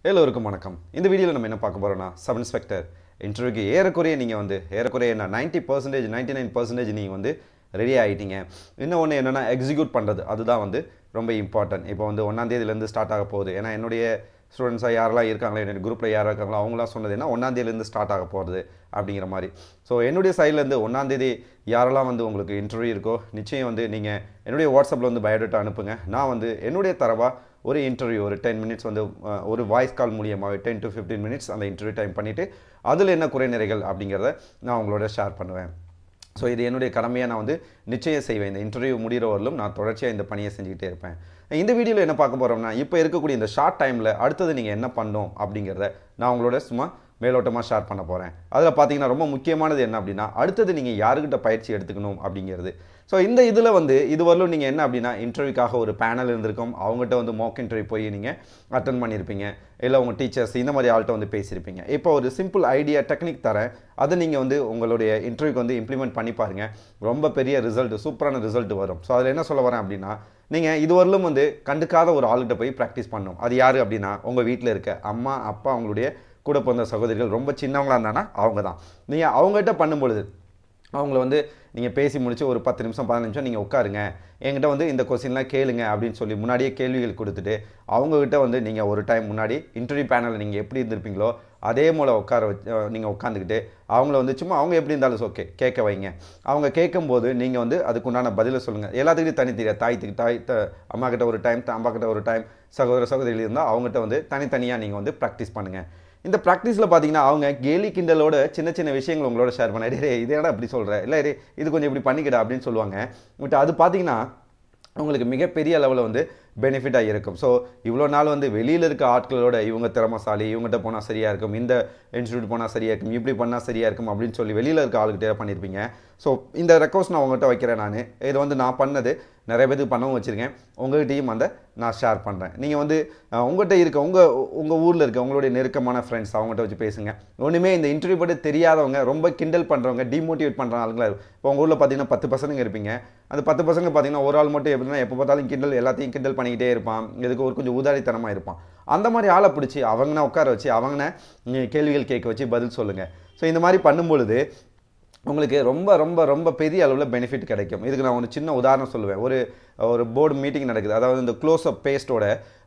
எல்லோருக்கும் வணக்கம். இந்த வீடியோல நம்ம என்ன பார்க்க போறோம்னா சப் இன்ஸ்பெக்டர் இன்டர்வியூக்கு ஏறக்குறைய நீங்க வந்து ஏறக்குறைய 90% 99% நீங்க வந்து ரெடி ஆயிட்டீங்க. இன்னொன்னு என்னன்னா எக்ஸிக்யூட் பண்றது அதுதான் வந்து ரொம்ப இம்பார்ட்டன்ட். இப்போ வந்து 1ஆம் தேதியில இருந்து ஸ்டார்ட் ஆக போகுது. ஏன்னா என்னுடைய ஸ்டூடெண்ட்ஸா யாரெல்லாம் இருக்காங்களோ என்னோட குரூப்ல யாரா இருக்காங்களோ அவங்களாம் சொன்னது என்ன 1ஆம் தேதியில இருந்து ஸ்டார்ட் ஆக போகுது அப்படிங்கிற மாதிரி. ஸோ என்னுடைய சைட்ல இருந்து 1ஆம் தேதி யாரெல்லாம் வந்து உங்களுக்கு இன்டர்வியூ இருக்கோ நிச்சயம் வந்து நீங்க என்னுடைய வாட்ஸ்அப்ல வந்து பயோடேட்டா அனுப்புங்க. நான் வந்து என்னுடைய தரவா ஒரு இன்டர்வியூ ஒரு 10 மினிட்ஸ் வந்து ஒரு வாய்ஸ் கால் மூலியமாகவே 10 to 15 மினிட்ஸ் அந்த இன்டர்வியூ டைம் பண்ணிவிட்டு அதில் என்ன குறைநிறைகள் அப்படிங்கிறத நான் உங்களோட ஷேர் பண்ணுவேன். ஸோ இது என்னுடைய கடமையாக நான் வந்து நிச்சயம் செய்வேன். இந்த இன்டர்வியூ முடிகிற வரலும் நான் தொடர்ச்சியாக இந்த பணியை செஞ்சுக்கிட்டே இருப்பேன். இந்த வீடியோவில் என்ன பார்க்க போகிறோம்னா இப்போ இருக்கக்கூடிய இந்த ஷார்ட் டைமில் அடுத்தது நீங்கள் என்ன பண்ணணும் அப்படிங்கிறத நான் உங்களோட சும்மா மேலோட்டமாக ஷேர் பண்ண போகிறேன். அதில் பார்த்தீங்கன்னா ரொம்ப முக்கியமானது என்ன அப்படின்னா அடுத்தது நீங்கள் யாருக்கிட்ட பயிற்சி எடுத்துக்கணும் அப்படிங்கிறது. ஸோ இந்த இதில் வந்து இதுவரையிலும் நீங்கள் என்ன அப்படின்னா இன்டர்வியூக்காக ஒரு பேனல் இருந்திருக்கும். அவங்ககிட்ட வந்து மாக் இன்டர்வியூ போய் நீங்கள் அட்டன் பண்ணியிருப்பீங்க. இல்லை உங்கள் டீச்சர்ஸ் இந்த மாதிரி ஆள்கிட்ட வந்து பேசியிருப்பீங்க. இப்போ ஒரு சிம்பிள் ஐடியா டெக்னிக் தரேன். அதை நீங்கள் வந்து உங்களுடைய இன்டர்வியூக்கு வந்து இம்ப்ளிமெண்ட் பண்ணி பாருங்கள். ரொம்ப பெரிய ரிசல்ட் சூப்பரான ரிசல்ட் வரும். ஸோ அதில் என்ன சொல்ல வரேன் அப்படின்னா நீங்கள் இதுவரையிலும் வந்து கண்டுக்காத ஒரு ஆள்கிட்ட போய் ப்ராக்டிஸ் பண்ணணும். அது யார் அப்படின்னா உங்கள் வீட்டில் இருக்க அம்மா அப்பா அவங்களுடைய கூட பிறந்த சகோதரிகள் ரொம்ப சின்னவங்களாக இருந்தாங்கன்னா அவங்க தான். நீங்கள் அவங்ககிட்ட பண்ணும்பொழுது அவங்கள வந்து நீங்கள் பேசி முடிச்சு ஒரு 10 நிமிஷம் 15 நிமிஷம் நீங்கள் உட்காருங்க, என்கிட்ட வந்து இந்த கொஸ்டின்லாம் கேளுங்க அப்படின்னு சொல்லி முன்னாடியே கேள்விகள் கொடுத்துட்டு அவங்ககிட்ட வந்து நீங்கள் ஒரு டைம் முன்னாடி இன்டர்வியூ பேனலில் நீங்கள் எப்படி இருந்திருப்பீங்களோ அதே போல் நீங்கள் உட்காந்துக்கிட்டு அவங்கள வந்து சும்மா அவங்க எப்படி இருந்தாலும் ஓகே கேட்க வைங்க. அவங்க கேட்கும்போது நீங்கள் வந்து அதுக்குண்டான பதிலை சொல்லுங்கள். எல்லாத்துக்கிட்டையும் தனித்தனியாக தாய் அம்மா கிட்ட ஒரு டைம் அப்பா கிட்ட ஒரு டைம் சகோதரிகள் இருந்தால் அவங்ககிட்ட வந்து தனித்தனியாக நீங்கள் வந்து ப்ராக்டிஸ் பண்ணுங்கள். இந்த ப்ராக்டிஸில் பார்த்தீங்கன்னா அவங்க கேலி கிண்டலோட சின்ன சின்ன விஷயங்கள் உங்களோட ஷேர் பண்ண இதேடா அப்படி சொல்கிறேன் இல்லை இது கொஞ்சம் இப்படி பண்ணிக்கிடா அப்படின்னு சொல்லுவாங்க. பட் அது பார்த்தீங்கன்னா உங்களுக்கு மிகப்பெரிய லெவலில் வந்து பெனிஃபிட்டாக இருக்கும். ஸோ இவ்வளோ நாள் வந்து வெளியில் இருக்க ஆட்களோட இவங்க திறமசாலி இவங்ககிட்ட போனால் சரியாக இருக்கும், இந்த இன்ஸ்டியூட் போனால் சரியாக இருக்கும், இப்படி பண்ணால் சரியாக இருக்கும் அப்படின்னு சொல்லி வெளியில் இருக்க ஆளுகிட்டே பண்ணியிருப்பீங்க. ஸோ இந்த ரெக்வஸ்ட் நான் உங்கள்கிட்ட வைக்கிறேன். நான் இது வந்து நான் பண்ணது நிறைய பேருக்கு பண்ணவும் வச்சுருக்கேன். உங்கள்கிட்டையும் அந்த நான் ஷேர் பண்ணுறேன். நீங்கள் வந்து உங்கள்கிட்ட இருக்க உங்கள் ஊரில் இருக்க உங்களுடைய நெருக்கமான ஃப்ரெண்ட்ஸ் அவங்ககிட்ட வச்சு பேசுங்க. ஒன்றுமே இந்த இன்டர்வியூ பற்றி தெரியாதவங்க ரொம்ப கிண்டல் பண்ணுறவங்க டிமோட்டிவேட் பண்ணுற ஆளுங்களா இருக்கும். இப்போ உங்கள் ஊரில் பார்த்தீங்கன்னா 10 பசங்க இருப்பீங்க. அந்த 10 பசங்க பார்த்தீங்கன்னா ஒரு ஆள் மட்டும் எப்படின்னா எப்போ பார்த்தாலும் கிண்டல் எல்லாத்தையும் கிண்டல் பண்ணிக்கிட்டே இருப்பான். இதுக்கு ஒரு கொஞ்சம் உதாரித்தனமாக இருப்பான். அந்த மாதிரி ஆளை பிடிச்சி அவங்கனா உட்கார வச்சு அவங்கன கேள்விகள் கேட்க வச்சு பதில் சொல்லுங்கள். ஸோ இந்த மாதிரி பண்ணும்பொழுது உங்களுக்கு ரொம்ப ரொம்ப ரொம்ப பெரிய அளவில் பெனிஃபிட் கிடைக்கும். இதுக்கு நான் ஒரு சின்ன உதாரணம் சொல்லுவேன். ஒரு போர்டு மீட்டிங் நடக்குது. அதாவது இந்த க்ளோஸ்அப் பேஸ்ட்டோட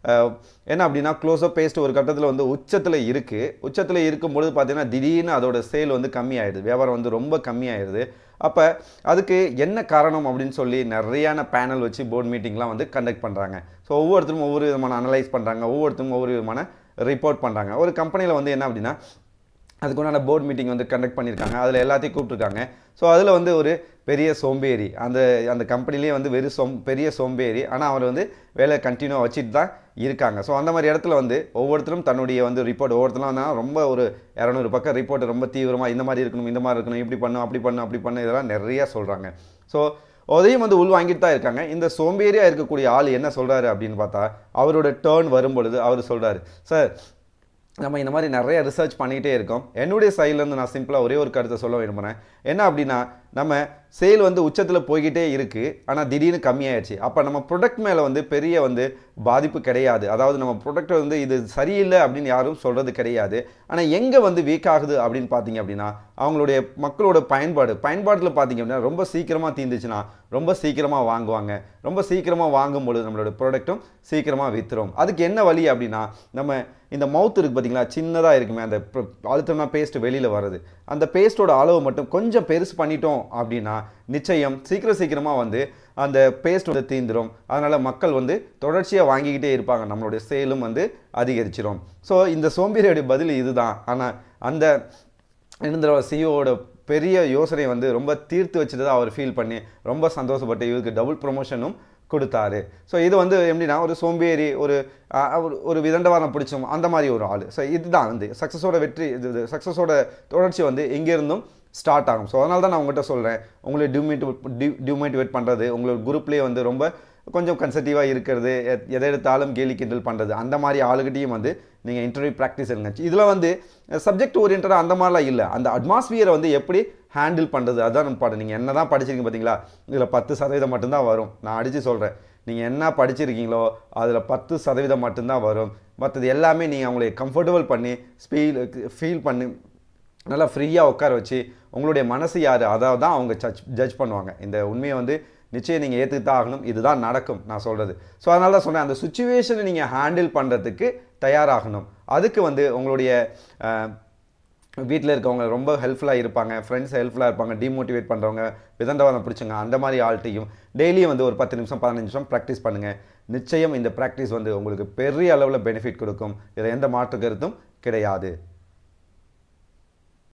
என்ன அப்படின்னா க்ளோஸ்அப் பேஸ்ட் ஒரு கட்டத்தில் வந்து உச்சத்தில் இருக்கும்பொழுது பார்த்தீங்கன்னா திடீர்னு அதோட சேல் வந்து கம்மியாயிடுது, வியாபாரம் வந்து ரொம்ப கம்மியாயிடுது. அப்போ அதுக்கு என்ன காரணம் அப்படின்னு சொல்லி நிறையான பேனல் வச்சு போர்டு மீட்டிங்லாம் வந்து கண்டக்ட் பண்ணுறாங்க. ஸோ ஒவ்வொருத்தரும் ஒவ்வொரு விதமான அனலைஸ் பண்ணுறாங்க, ஒவ்வொருத்தரும் ஒவ்வொரு விதமான ரிப்போர்ட் பண்ணுறாங்க. ஒரு கம்பெனியில் வந்து என்ன அப்படின்னா அதுக்குண்டான போர்டு மீட்டிங் வந்து கண்டக்ட் பண்ணியிருக்காங்க. அதில் எல்லாத்தையும் கூப்பிட்ருக்காங்க. ஸோ அதில் வந்து ஒரு பெரிய சோம்பேறி அந்த கம்பெனிலேயே வந்து பெரிய சோம்பேறி, ஆனால் அவர் வந்து வேலை கண்டினியூவாக வச்சுட்டு தான் இருக்காங்க. ஸோ அந்த மாதிரி இடத்துல வந்து ஒவ்வொருத்தரும் தன்னுடைய வந்து ரிப்போர்ட் ஒவ்வொருத்தரும் வந்து ரொம்ப ஒரு 200 பக்கம் ரிப்போர்ட் ரொம்ப தீவிரமாக இந்த மாதிரி இருக்கணும் இப்படி பண்ணணும் அப்படி பண்ணணும் இதெல்லாம் நிறையா சொல்கிறாங்க. ஸோ அதையும் வந்து உள் வாங்கிட்டு தான் இருக்காங்க. இந்த சோம்பேறியாக இருக்கக்கூடிய ஆள் என்ன சொல்கிறாரு அப்படின்னு பார்த்தா அவரோட டேர்ன் வரும்பொழுது அவர் சொல்கிறாரு, சார் நம்ம இந்த மாதிரி நிறைய ரிசர்ச் பண்ணிகிட்டே இருக்கோம். என்னுடைய சைட்லேருந்து நான் சிம்பிளாக ஒரே ஒரு கருத்தை சொல்ல விரும்புகிறேன். என்ன அப்படின்னா நம்ம சேல் வந்து உச்சத்தில் போய்கிட்டே இருக்குது, ஆனால் திடீர்னு கம்மியாயிடுச்சு. அப்போ நம்ம ப்ரொடக்ட் மேலே வந்து பெரிய வந்து பாதிப்பு கிடையாது. அதாவது நம்ம ப்ரொடக்ட் வந்து இது சரியில்லை அப்படின்னு யாரும் சொல்கிறது கிடையாது. ஆனால் எங்கே வந்து வீக் ஆகுது அப்படின்னு பார்த்தீங்க அப்படின்னா அவங்களுடைய மக்களோட பயன்பாட்டில் பார்த்தீங்க அப்படின்னா ரொம்ப சீக்கிரமாக தீர்ந்துச்சுன்னா ரொம்ப சீக்கிரமாக வாங்குவாங்க. ரொம்ப சீக்கிரமாக வாங்கும்பொழுது நம்மளோட ப்ராடக்ட்டும் சீக்கிரமாக விற்றுரும். அதுக்கு என்ன வழி அப்படின்னா நம்ம இந்த மவுத் இருக்குது பார்த்தீங்களா, சின்னதாக இருக்குமே அந்த அழுத்தம்னா பேஸ்ட் வெளியில் வருது, அந்த பேஸ்ட்டோட அளவு மட்டும் கொஞ்சம் பெருசு பண்ணிட்டோம் அப்படின்னா நிச்சயம் சீக்கிரமாக வந்து அந்த பேஸ்ட் வந்து தீந்துடும். அதனால் மக்கள் வந்து தொடர்ச்சியாக வாங்கிக்கிட்டே இருப்பாங்க, நம்மளுடைய சேலும் வந்து அதிகரிச்சிடும். ஸோ இந்த சோம்பேறியோடைய பதில் இதுதான். ஆனால் அந்த சிஇஓட பெரிய யோசனை வந்து ரொம்ப தீர்த்து வச்சுட்டு தான் அவர் ஃபீல் பண்ணி ரொம்ப சந்தோஷப்பட்டு இவருக்கு டபுள் ப்ரொமோஷனும் கொடுத்தாரு. ஸோ இது வந்து எப்படின்னா ஒரு சோம்பேறி ஒரு விதண்டவாதம் பிடிச்சோம் அந்த மாதிரி ஒரு ஆள். ஸோ இதுதான் வந்து சக்ஸஸோட தொடர்ச்சி வந்து எங்கேருந்தும் ஸ்டார்ட் ஆகும். ஸோ அதனால தான் நான் உங்கள்கிட்ட சொல்கிறேன், உங்களை டிமோட்டிவேட் பண்ணுறது, உங்களோட குரூப்லேயே வந்து ரொம்ப கொஞ்சம் கன்சர்ட்டிவாக இருக்கிறது, எதை எடுத்தாலும் கேலி கிண்டல் பண்ணுறது, அந்த மாதிரி ஆளுகிட்டையும் வந்து நீங்கள் இன்டர்வியூ ப்ராக்டிஸ் எடுங்க. இதில் வந்து சப்ஜெக்ட் ஓரியன்டாக அந்த மாதிரிலாம் இல்லை, அந்த அட்மாஸ்பியரை வந்து எப்படி ஹேண்டில் பண்ணுறது அதுதான் நம்ம பாடம். நீங்கள் என்ன தான் படிச்சிருக்கீங்க பார்த்தீங்களா, இதில் 10% மட்டும்தான் வரும். நான் அடித்து சொல்கிறேன், நீங்கள் என்ன படிச்சிருக்கீங்களோ அதில் 10% மட்டும்தான் வரும். மற்றது எல்லாமே நீங்கள் அவங்களை கம்ஃபர்டபுள் பண்ணி ஃபீல் பண்ணி நல்லா ஃப்ரீயாக உட்கார வச்சு உங்களுடைய மனசு யார் அதாவது தான் அவங்க ஜட்ஜ் பண்ணுவாங்க. இந்த உண்மையை வந்து நிச்சயம் நீங்கள் ஏற்றுக்கு தான் ஆகணும். இதுதான் நடக்கும் நான் சொல்கிறது. ஸோ அதனால தான் சொன்னேன், அந்த சுச்சுவேஷனை நீங்கள் ஹேண்டில் பண்ணுறதுக்கு தயாராகணும். அதுக்கு வந்து உங்களுடைய வீட்டில் இருக்கவங்க ரொம்ப ஹெல்ப்ஃபுல்லாக இருப்பாங்க, ஃப்ரெண்ட்ஸ் ஹெல்ப்ஃபுல்லாக இருப்பாங்க, டிமோட்டிவேட் பண்ணுறவங்க, விதண்டவாதம் பிடிச்சவங்க, அந்த மாதிரி ஆள்கிட்டையும் டெய்லியும் வந்து ஒரு 10 நிமிஷம் 15 நிமிஷம் ப்ராக்டிஸ் பண்ணுங்கள். நிச்சயம் இந்த ப்ராக்டிஸ் வந்து உங்களுக்கு பெரிய அளவில் பெனிஃபிட் கொடுக்கும். இதில் எந்த மாற்று கருத்தும் கிடையாது.